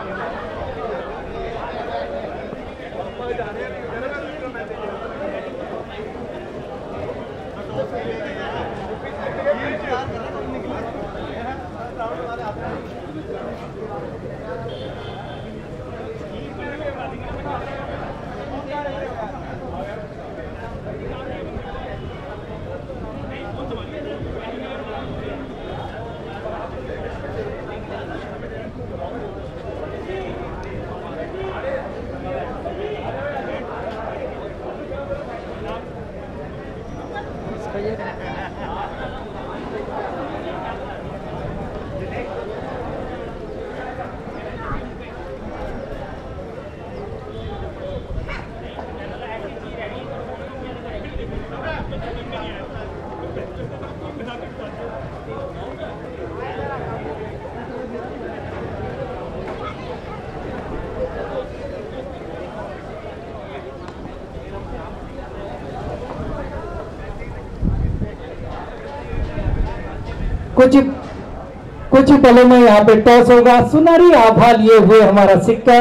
कुछ पलों में यहाँ पे टॉस होगा। सुनहरी आभा लिए हुए हमारा सिक्का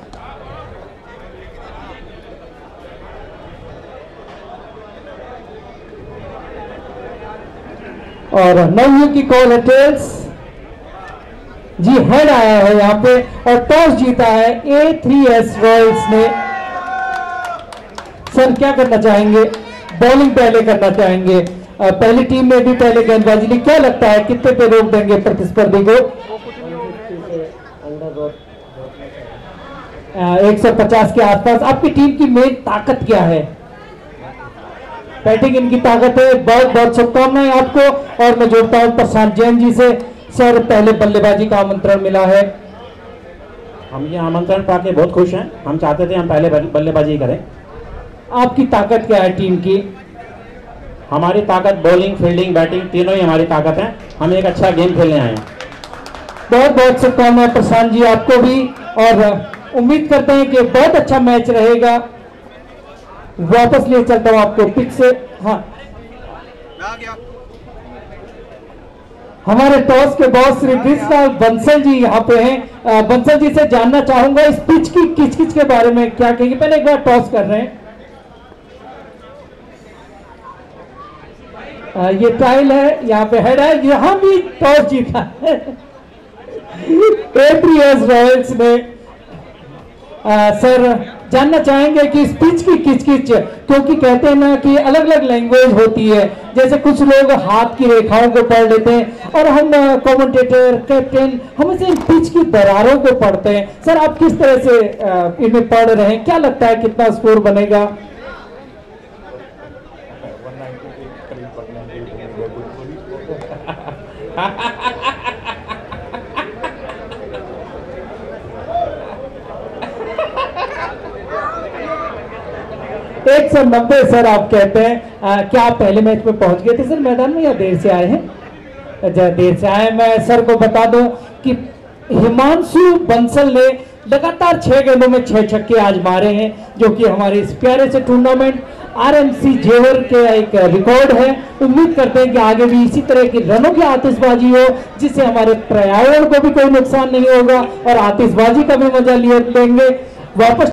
और नवयू की कॉल है टेल्स। जी हेड आया है यहाँ पे और टॉस जीता है A3S रॉयल्स ने। सर क्या करना चाहेंगे? बॉलिंग पहले करना चाहेंगे। पहली टीम में भी पहले गेंदबाजी ली, क्या लगता है कितने पे रोक देंगे प्रतिस्पर्धी को? 150 के आसपास। आपकी टीम की मेन ताकत क्या है? बैटिंग इनकी ताकत है। बहुत बहुत शुभकामनाएं आपको। और मैं जोड़ता हूं प्रशांत जैन जी से। सर पहले बल्लेबाजी का आमंत्रण मिला है। हम ये आमंत्रण पाके बहुत खुश हैं। हम चाहते थे हम पहले बल्लेबाजी करें। आपकी ताकत क्या है टीम की? हमारी ताकत बॉलिंग, फील्डिंग, बैटिंग तीनों ही हमारी ताकत है। हम एक अच्छा गेम खेलने आए हैं। बहुत बहुत शुभकामनाएं प्रशांत जी आपको भी और उम्मीद करते हैं कि बहुत अच्छा मैच रहेगा। वापस ले चलता हूं आपको पिच से। हाँ हमारे टॉस के बॉस श्री कृष्णलाल बंसल जी यहाँ पे हैं। बंसल जी से जानना चाहूंगा इस पिच की किच-किच के बारे में क्या कहेंगे? पहले एक बार टॉस कर रहे हैं। ये ट्रायल है, यहाँ पे हेड है। यहाँ भी टॉस जीता है A3S रॉयल्स ने। सर जानना चाहेंगे कि इस पिच की किच-किच, क्योंकि कहते हैं ना कि अलग अलग लैंग्वेज होती है, जैसे कुछ लोग हाथ की रेखाओं को पढ़ लेते हैं और हम कमेंटेटर, कैप्टन हम इसे इन पिच की दरारों को पढ़ते हैं। सर आप किस तरह से इन्हें पढ़ रहे हैं? क्या लगता है कितना स्कोर बनेगा? एक 190 सर आप कहते हैं। क्या आप पहले मैच में पहुंच गए थे सर मैदान में या देर से आए हैं? देर से आए। मैं सर को बता दूं कि हिमांशु बंसल ने लगातार 6 गेंदों में 6 छक्के आज मारे हैं, जो कि हमारे इस प्यारे से टूर्नामेंट RMC जेवर के एक रिकॉर्ड है। उम्मीद करते हैं कि आगे भी इसी तरह की रनों की आतिशबाजी हो, जिससे हमारे पर्यावरण को भी कोई नुकसान नहीं होगा और आतिशबाजी का भी मजा लिए लेंगे। वापस